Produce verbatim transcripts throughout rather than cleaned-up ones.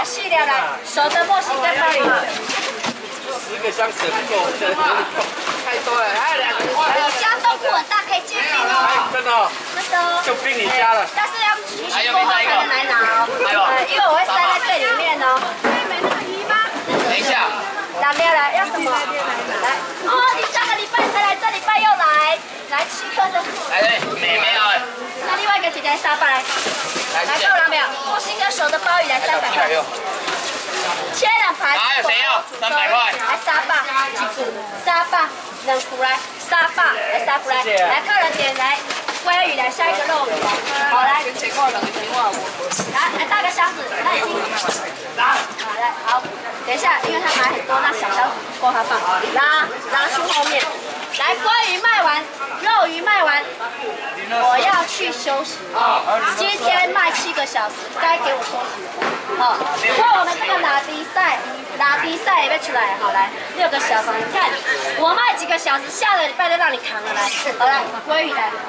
细了来，熟的墨西哥鲍鱼。 十个箱子不够，太多了，还有两个。 我家豆腐很大，可以结冰哦。 真的哦。 真的哦。 就冰你家了。 但是要提醒过后才能来拿哦。呃，因为我会塞在这里面哦。可以买那个鱼吗？ 等一下。 来来来，要什么？来。哦，你上个礼拜才来，这礼拜又来，来七颗的。 来来，美没有？ 那另外一个姐姐沙巴来。来够了没有？墨西哥熟的鲍鱼来三百块。切两盘。 还有谁要？三百块。 来沙巴，几股？沙巴，两股来。沙巴，来沙巴来。来客人点来鲑鱼来，下一个肉鱼来。好来。来来大个箱子，那已经。好来好，等一下，因为他买很多，那小箱子不够他放。拉拉去后面。来鲑鱼卖完，肉鱼卖完，我要去休息。今天卖七个小时，该给我休息了。好，那我们这个拉迪赛，拉迪赛也被出来，好来六个小时，你看我卖几个小时，下个礼拜就让你扛了来。好来，鲑鱼来。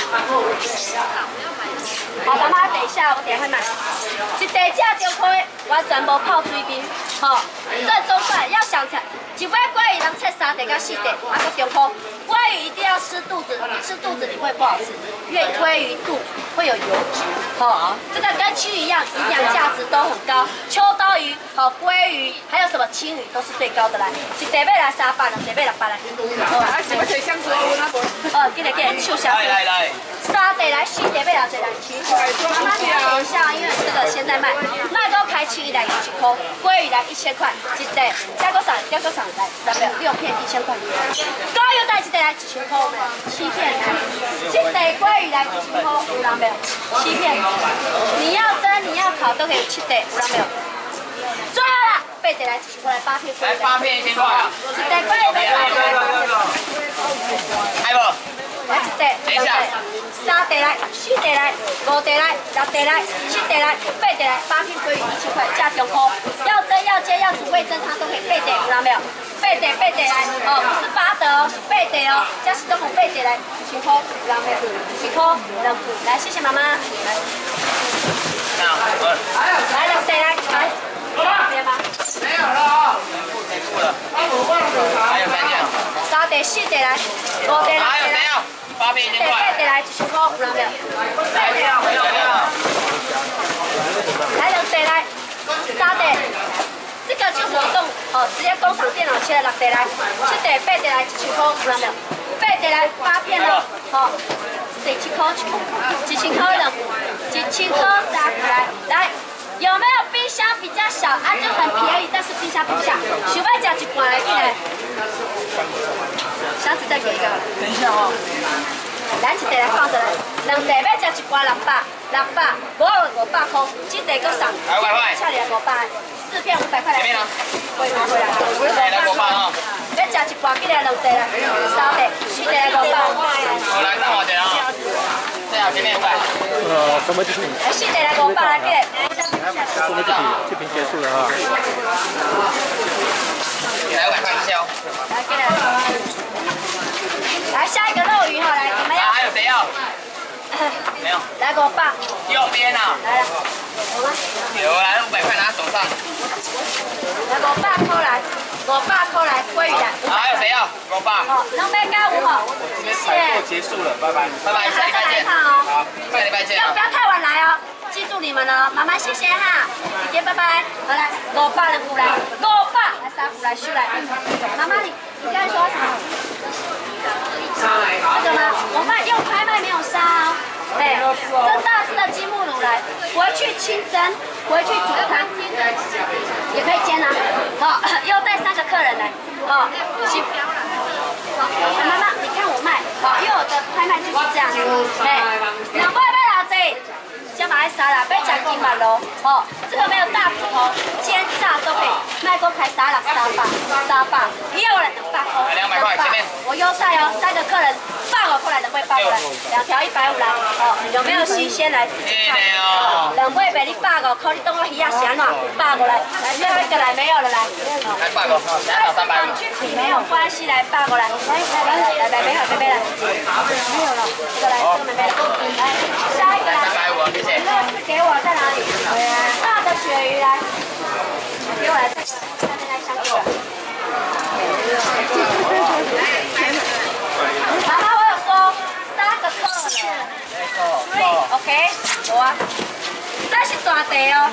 好，妈妈等一下，我等下会买。一地只就可以，我全部泡水冰。好，正宗饭要想看。一尾鲑鱼能切三地到四地，啊个中科。鲑鱼一定要吃肚子，你吃肚子你会不好吃，因为鲑鱼肚会有油脂。好，这个跟青鱼一样，营养价值都很高。秋刀鱼、好鲑鱼，还有什么青鱼都是最高的来。一地要来三百，两地要六百来。哦，啊，什么水箱子哦，记得记得，手箱子。来来。三地来，四地要六地来，七块。妈妈，你要等一下，因为这个现在卖，卖都开青鱼来一块，鲑鱼来一千块，一地加多少？加多少？来，三百六片一千块。高油带一地来一千块，七片来，一地鲑鱼来一千块，有人没有？七片。你要蒸，你要烤都可以七地，有人没有？最后啦，八地来一千块，来八片。来八片一千块啊！一地鲑鱼来八片。还不？来一地，两地，三地来，四地来，五地来，六地来，七地来，八地来，八片鲑鱼一千块，价中科。要蒸要煎要煮味噌汤都可以，八地有人没有？八地八地来，哦，不是八德哦，是八地哦，加十多孔八地来，一千块，有人没有？一颗两股，来谢谢妈妈。来，来两地来，来，有别吗？没有了啊，结束了。还有三件。三地四地来，五地来。还有谁要？八片一千块。八地来一千块，有人没有？八地啊，没有没有。来两地来，三地。这个就是活动哦，直接工厂电脑切六地来，七地八地来一千块，有人没有？八地来八片了，好，一千块，一千块了，一千块三个来，来，有没有冰箱比较小啊？就很便宜，但是冰箱不下，想要吃一盘来进来。箱子再给一个。等一下哦。咱一地来放着来，两地要吃一盘六百，六百，五五百块，一地搁送，五百块，差点五百。四片五百块来，会拿回来。来五百哦。要吃一盘，记得两地来，三地，四地来五百。好来，等我一下啊。这样前面五百。 呃，什么就是？ 来四地来五百来，记得。 什么这瓶？这瓶结束了哈。 来五百块一销。 来，记得。来下一个肉鱼哈，来，你们要。 还有谁要？没有。 来五百。 右边啊。 来了。有吗？ 有，来五百块拿手上。 来五百块来，五百块来，鲑鱼来。 还有谁要？五百。 好，能买加五号，谢谢。 结束了，拜拜。拜拜，下礼拜见。好，下礼拜见。 要不要太晚来哦？记住你们了，妈妈谢谢哈，姐姐拜拜。好来，五百的股来，五百来三股来收来。妈妈你你刚才说什么？这个吗？我卖用拍卖没有杀哦。哎，这大只的鸡目卤来，回去清蒸，回去煮汤，也可以煎啊。好，又带三个客人来，哦，行。妈妈，你看我卖，好，因为我的拍卖就是这样子，哎，两块卖老贼。加马来沙拉，要吃金马肉，哦，这个没有大骨头，煎炸都可以。卖过开沙拉三百，三百，也有人两百块， 两百块前面。 我优待哦，三个客人八个过来的会八过来，两条一百五来，哦，有没有新鲜来自己看。两位俾你八个，靠你当我鱼啊咸嘛，八个来，来最后一个来没有了来。 来八个，来到三百五。 去比没有关系，来八个来，来来来来没有没没了，没有了，这个来这个没没了，来下一个来。三百五，谢谢。这个是给我在哪里？大的鳕鱼来， 然后我有说三个够了 ，three OK， 好啊，这是大地哦。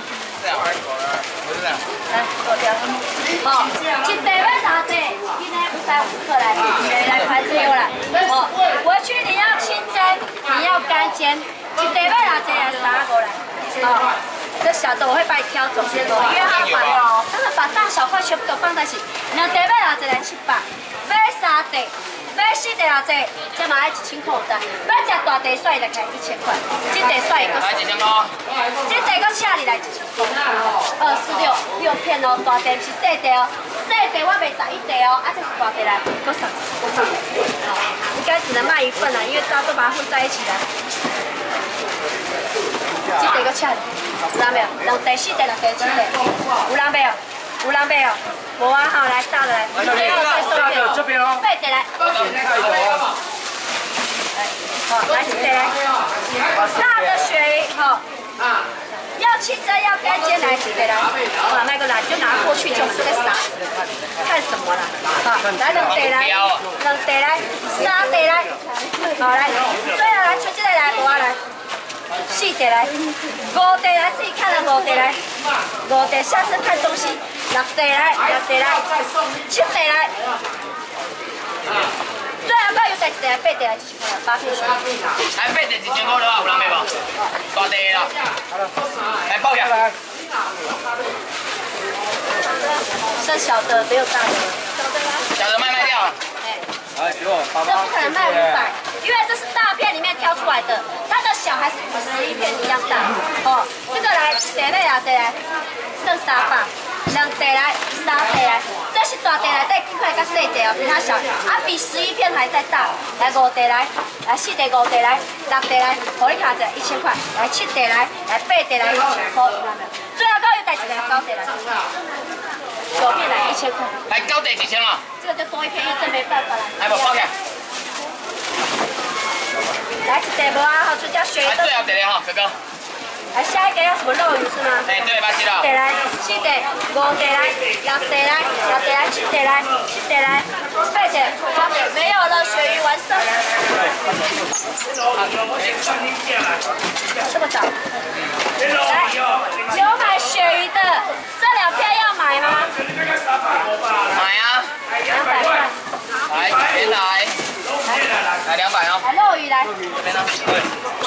来，过掉。好，一地要三地，今天五百五十克来，谁来排队来？好，回去你要清蒸，你要干煎，一地要哪地来三个来？好。 这小的我会帮你挑走些东西，因为它把他们把大小块全部都放在一起。两地要偌济来七百，买三地，买四地偌济，这嘛要一千块的。买只大地蒜就开一千块，这地蒜一个。来几千块？这地搁请你来一千块。二四六六片哦，大地是细地哦，细地我卖十一地哦，啊这是大地来，搁上，搁上。应该只能卖一份了，因为大家都把它混在一起了。这地搁请你。 有人没有？两地、四地、六地、七地，有人没有？有人没有？无啊，好来大的来，一地要再收一点， 这边哦， 八地来，好来一地来，大的鳕鱼好，要清蒸要干煎来几地来，好那个来就拿过去就是个啥？看什么啦？好，来两地来，两地来，三地来，好来，最后来出这个来，我来。 四地来，五地来，自己看了五地来，五地下次看东西，六地来，六地来，七地来，最后搁有第一地来，八地来，一千块，八片。 还八地一千块了啊，有人买无？大地啦，来报价。 剩小的没有大的， 小的卖卖掉了。 哎，给我八这不可能卖五百，因为这是大片里面挑出来的，它的小还是比十一片一样大。哦，这个来地尾啊，地来剩三百，两地来，三地来，这是大地来，再几块较细地哦，比它小，啊比十一片还再大。来五地来，来四地五地来，六地来，互你卡者一千块，来七地来，来八地来一千块，有没有？最后高有带一个高地来，九片来一千块。 来高地几千啊？ 这个就多一片，因为这没办法了。 来不报价。 来，一地无啊，好，就叫鳕鱼。 来最后一个哈，哥哥。 来下一个要什么肉鱼是吗？ 哎，对，八七了。 地来，四地，五地来，六地来，六地来，七地来，七地来，八地，没有了，鳕鱼完胜。这么早？来，有买鳕鱼的，这两片要买吗？ 买啊。 两百块。 来，这边来。来两百哦。 来肉鱼来。 这边呢？对。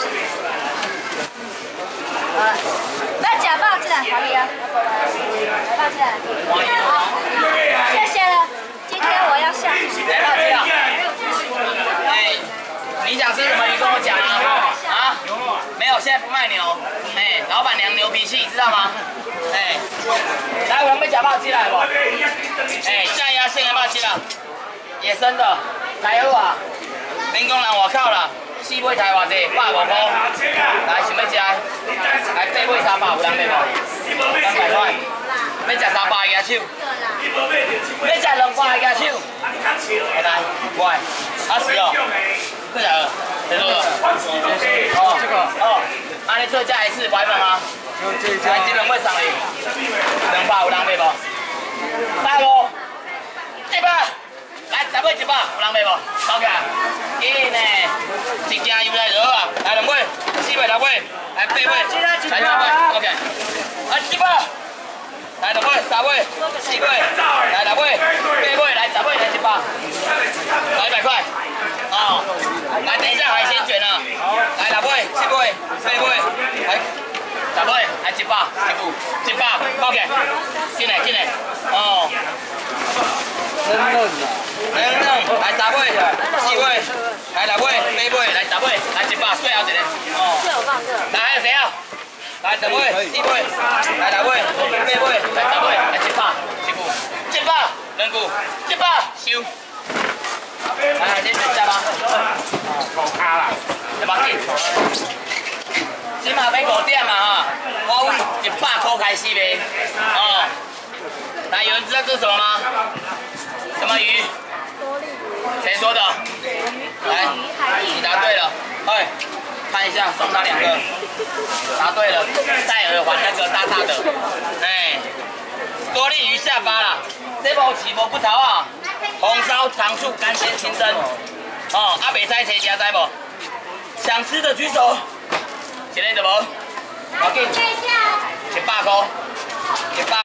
好了，不要假报进来，好里啊，来报进来。好，谢谢了。今天我要下去。 来报进来。哎，你想吃什么鱼跟我讲啊？啊？没有，现在不卖牛。哎，老板娘牛脾气，知道吗？哎，来，我们被假报进来不？哎，酱鸭线要不要吃了？野生的，台好啊，民工人外口啦，四尾台偌济，百五块。来，想要吃？来八尾三百，有人买无？三百块。要吃三百的鸭手？要吃两百的鸭手？来来，过来，二十哦。过来了，谁说的？哦，这个哦，安尼做价一次歪问啊？来，这两位上哩，两百有人买无？百五，一百。 来，十尾一百，有人卖无？收起来，紧呢，一件又来落啊！来两尾，四尾、六尾，来八尾，来十尾 ，OK。啊，一百，来两尾、三尾、四尾，来六尾、八尾，来十尾，来一百，来一百块。哦，来等一下海鲜卷啊！来六尾、七尾、八尾，来十尾，来一百，一副，一百，收起来，进来进来，哦。 嫩嫩的， 嫩嫩，来三尾、四尾，来六尾、八尾，来十尾，来一百，最后一个。哦。来还有谁啊？来十尾、四尾，来六尾、八尾，来十尾，来一百，一副，一百，两副，一百，收。来，你选择吗？哦，五卡啦，一百几。今嘛要五点嘛哈，我为一百块开始卖。哦。来，有人知道这是什么吗？ 什么鱼？谁说的？来，你答对了。哎，看一下，送他两个。答对了，戴耳环那个大大的。哎， 多利鱼下巴啦，这无起无骨头啊，红烧糖醋干鲜清蒸，哦，啊，袂使切加知无？想吃的举手。